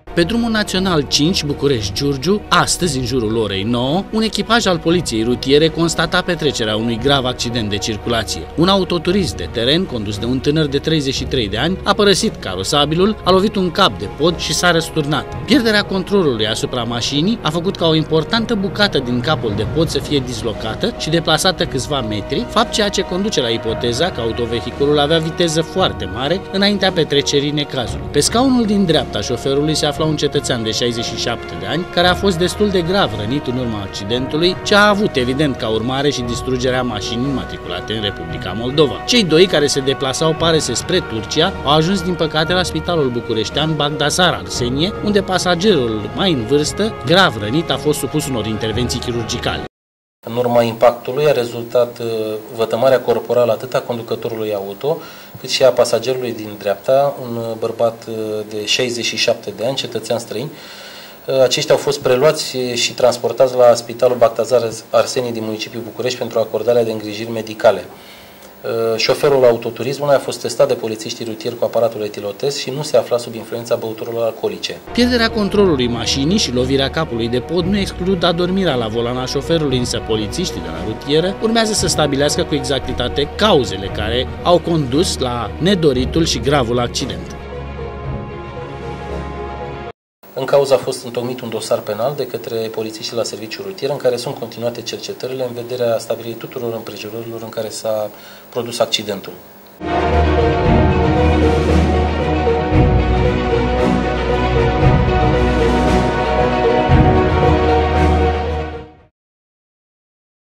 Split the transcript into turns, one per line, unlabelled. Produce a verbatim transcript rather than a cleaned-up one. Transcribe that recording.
Pe drumul național cinci București-Giurgiu, astăzi, în jurul orei nouă, un echipaj al poliției rutiere constata petrecerea unui grav accident de circulație. Un autoturism de teren, condus de un tânăr de treizeci și trei de ani, a părăsit carosabilul, a lovit un cap de pod și s-a răsturnat. Pierderea controlului asupra mașinii a făcut ca o importantă bucată din capul de pod să fie dislocată și deplasată câțiva metri, fapt ceea ce conduce la ipoteza că autovehiculul avea viteză foarte mare înaintea petrecerii necazului. Pe scaunul din dreapta șoferului se afla un cetățean de șaizeci și șapte de ani, care a fost destul de grav rănit în urma accidentului, ce a avut evident ca urmare și distrugerea mașinii înmatriculate în Republica Moldova. Cei doi, care se deplasau, pare să, spre Turcia, au ajuns din păcate la spitalul bucureștean Bagdasar Arsenie, unde pasagerul mai în vârstă, grav rănit, a fost supus unor intervenții chirurgicale.
În urma impactului a rezultat vătămarea corporală atât a conducătorului auto, cât și a pasagerului din dreapta, un bărbat de șaizeci și șapte de ani, cetățean străin. Aceștia au fost preluați și transportați la Spitalul Bagdasar Arsenie din municipiul București pentru acordarea de îngrijiri medicale. Șoferul autoturismului a fost testat de polițiștii rutieri cu aparatul etilotest și nu se afla sub influența băuturilor alcoolice.
Pierderea controlului mașinii și lovirea capului de pod nu exclud adormirea la volan a șoferului, însă polițiștii de la rutieră urmează să stabilească cu exactitate cauzele care au condus la nedoritul și gravul accident.
În cauză a fost întocmit un dosar penal de către polițiștii la serviciul rutier, în care sunt continuate cercetările în vederea stabilirii tuturor împrejurărilor în care s-a produs accidentul.